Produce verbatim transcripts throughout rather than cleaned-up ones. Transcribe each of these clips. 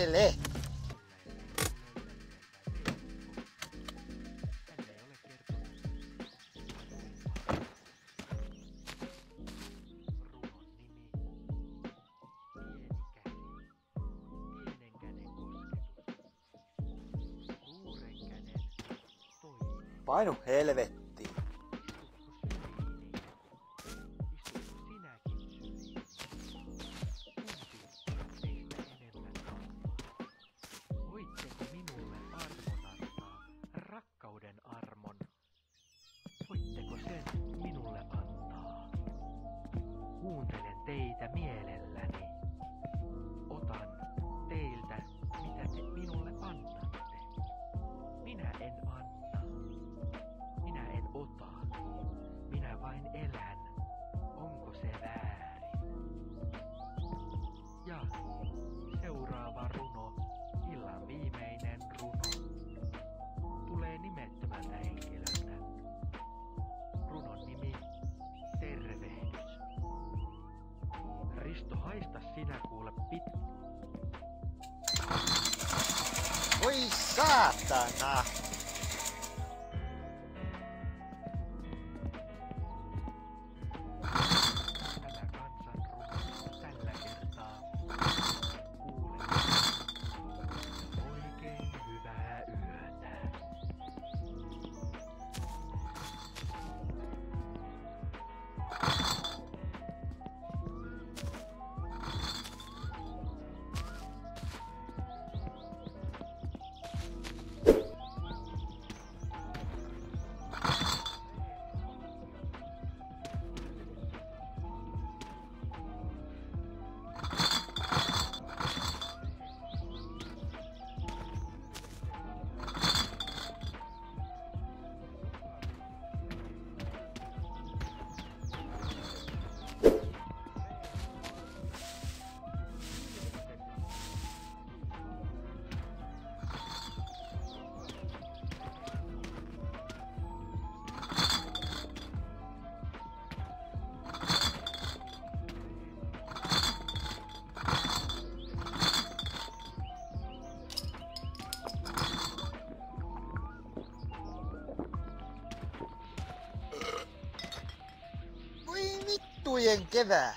Perkele! Painu helvettiin. Voitteko minulle armon antaa, rakkauden armon? Voitteko sen minulle antaa? Kuuntelen teitä mielelläni. Otan teiltä, mitä te minulle annatte. Minä en anna. Minä en ota. Minä vain elän. Onko se väärin? Ja seuraava runo, illan viimeinen runo, tulee nimettömältä henkilöltä. Runon nimi, tervehdys. Risto, haista sinä kuule pit... Voi saatana! Tämä kansan runo tällä kertaa. Kuule. Oikein hyvää yötä. Voi vittujen kevää!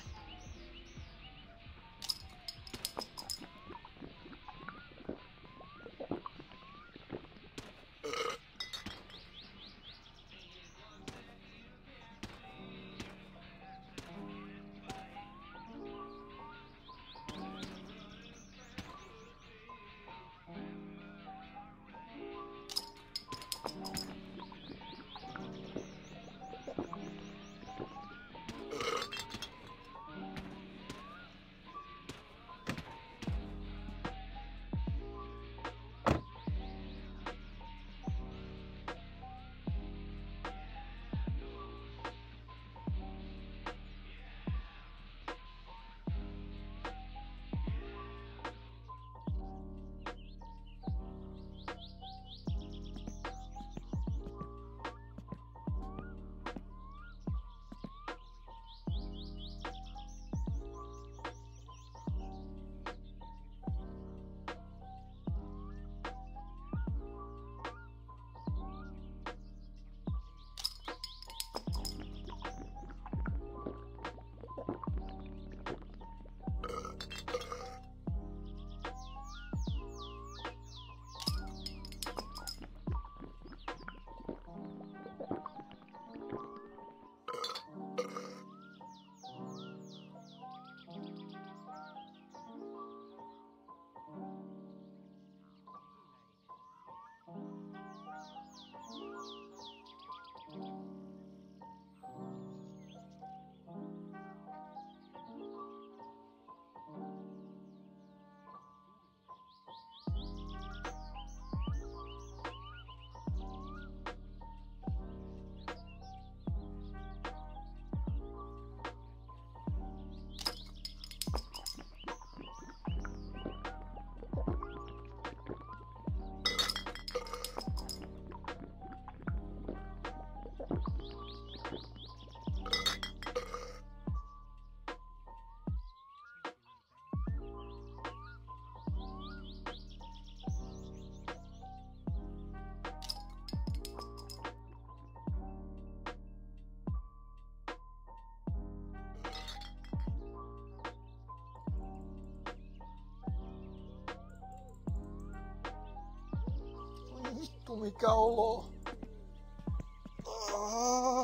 Vittu mikä olo.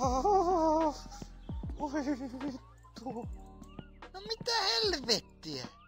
Oh, voi vittu. No mitä helvettiä?